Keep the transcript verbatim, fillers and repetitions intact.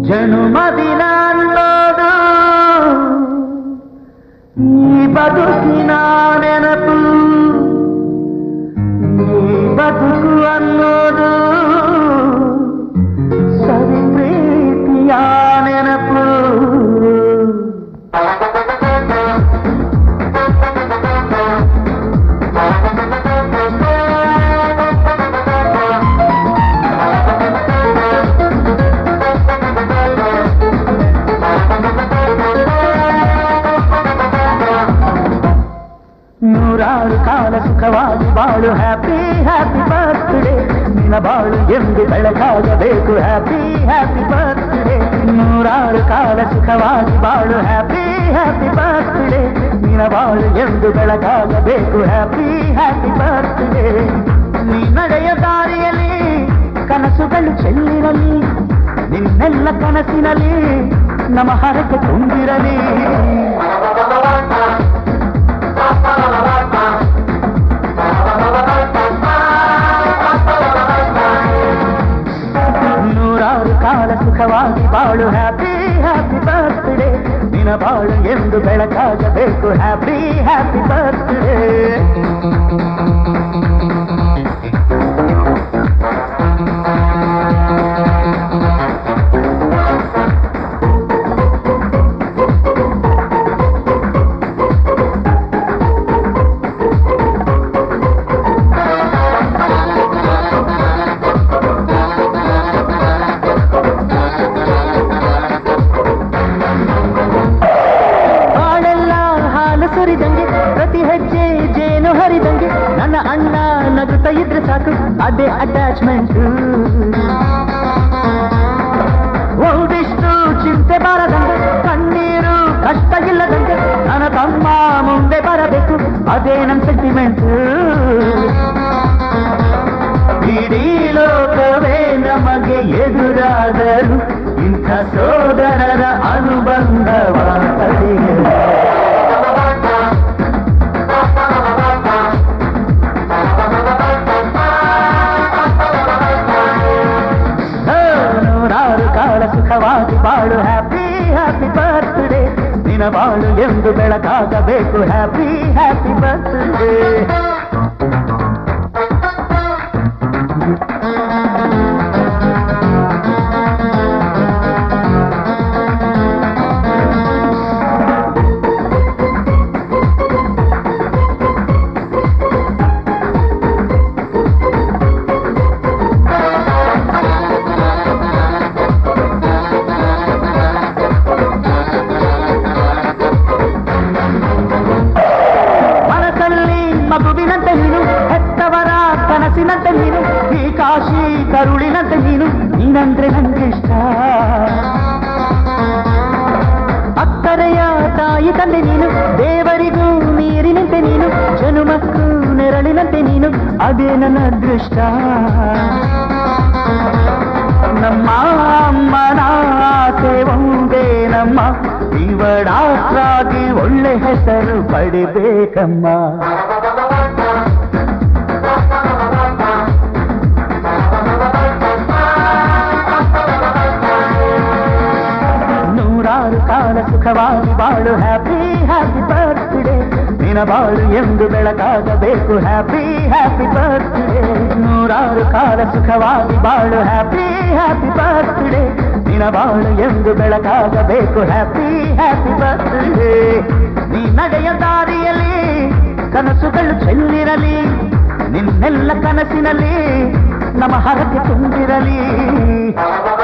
ಜನುಮದಿನ ಅನ್ನೋದು ಈ ಬದುಕಿನ ನೆನಪು, ಈ ಬದುಕು ಅನ್ನೋದು ಸವಿ ಪ್ರೀತಿಯ ನೆನಪು. ನೂರಾರು ಕಾಲ ಸುಖವಾಗಿ ಬಾಳು, ಹ್ಯಾಪಿ ಹ್ಯಾಪಿ ಬರ್ತ್ಡೇ, ನಿನ್ನ ಬಾಳು ಎಂದು ಬೆಳಕಾಗಬೇಕು, ಹ್ಯಾಪಿ ಹ್ಯಾಪಿ ಬರ್ತ್ಡೇ. ನೂರಾರು ಕಾಲ ಸುಖವಾಗಿ ಬಾಳು, ಹ್ಯಾಪಿ ಹ್ಯಾಪಿ ಬರ್ತ್ಡೇ, ನಿನ್ನ ಬಾಳು ಎಂದು ಬೆಳಕಾಗಬೇಕು, ಹ್ಯಾಪಿ ಹ್ಯಾಪಿ ಬರ್ತ್ಡೇ. ನೀ ನಡೆಯ ದಾರಿಯಲ್ಲಿ ಕನಸುಗಳು ಚೆಲ್ಲಿರಲಿ, ನಿನ್ನೆಲ್ಲ ಕನಸಿನಲ್ಲಿ ನಮ್ಮ ಹರಕೆ ತುಂಬಿರಲಿ. ನೂರಾರು ಕಾಲ ಸುಖವಾಗಿ ಬಾಳು, ಹ್ಯಾಪಿ ಹ್ಯಾಪಿ ಬರ್ತ್ಡೇ, ನಿನ್ನ ಬಾಳು ಎಂದು ಬೆಳಕಾಗಬೇಕು, ಹ್ಯಾಪಿ ಹ್ಯಾಪಿ ಬರ್ತ್ಡೇ. ಪ್ರತಿ ಹೆಜ್ಜೆ ಜೇನು ಹರಿದಂಗೆ ನನ್ನ ಅಣ್ಣ ನಗುತ್ತಾ ಇದ್ರೆ ಸಾಕು, ಅದೇ ಅಟ್ಯಾಚ್ಮೆಂಟ್. ಒಂದಿಷ್ಟು ಚಿಂತೆ ಬಾರದಂಗೆ, ಕಣ್ಣೀರು ಕಷ್ಟ ಇಲ್ಲದಂಗೆ ನನ್ನ ತಮ್ಮ ಮುಂದೆ ಬರಬೇಕು, ಅದೇ ನನ್ನ ಸೆಂಟಿಮೆಂಟ್. ಇಡೀ ಲೋಕವೇ ನಮಗೆ ಎದುರಾದರು ಇಂಥ ಸೋದರರ ಅನುಬಂಧವ ತಡೆಯಲು. ಸುಖವಾಗಿ ಬಾಳು, ಹ್ಯಾಪಿ ಹ್ಯಾಪಿ ಬರ್ತ್ಡೇ, ನಿನ್ನ ಬಾಳು ಎಂದು ಬೆಳಕಾಗಬೇಕು, ಹ್ಯಾಪಿ ಹ್ಯಾಪಿ ಬರ್ತ್ಡೇ. ಮಗುವಿನಂತೆ ನೀನು, ಹೆತ್ತವರ ಕನಸಿನಂತೆ ನೀನು, ಈ ಕಾಶಿ ಕರುಳಿನಂತೆ ನೀನು, ನೀನಂದ್ರೆ ನಂಗಿಷ್ಟ. ಅಕ್ಕರೆಯ ತಾಯಿ ತಂದೆ ನೀನು, ದೇವರಿಗೂ ನೀರಿನಂತೆ ನೀನು, ಜನುಮಕ್ಕೂ ನೆರಳಿನಂತೆ ನೀನು, ಅದೇ ನನ್ನ ಅದೃಷ್ಟ. ನಮ್ಮ ಅಮ್ಮನ ಆಸೆ ಒಂದೇ ನಮ್ಮ, ಇವಳಾಗಿ ಒಳ್ಳೆ ಹೆಸರು ಪಡಿಬೇಕಮ್ಮ. ನೂರಾರು ಕಾಲ ಸುಖವಾಗಿ ಬಾಳು, ಹ್ಯಾಪಿ ಹ್ಯಾಪಿ ಬರ್ತ್ಡೇ, ನಿನ್ನ ಬಾಳು ಎಂದು ಬೆಳಕಾಗಬೇಕು, ಹ್ಯಾಪಿ ಹ್ಯಾಪಿ ಬರ್ತ್ಡೇ. ನೂರಾರು ಕಾಲ ಸುಖವಾಗಿ ಬಾಳು, ಹ್ಯಾಪಿ ಹ್ಯಾಪಿ ಬರ್ತ್ಡೇ, ನಿನ್ನ ಬಾಳು ಎಂದು ಬೆಳಕಾಗಬೇಕು, ಹ್ಯಾಪಿ ಹ್ಯಾಪಿ ಬರ್ತ್ಡೇ. ನೀ ನಡೆಯ ದಾರಿಯಲ್ಲಿ ಕನಸುಗಳು ಚೆಲ್ಲಿರಲಿ, ನಿನ್ನೆಲ್ಲ ಕನಸಿನಲ್ಲಿ ನಮ್ಮ ಹರಕೆ ತುಂಬಿರಲಿ.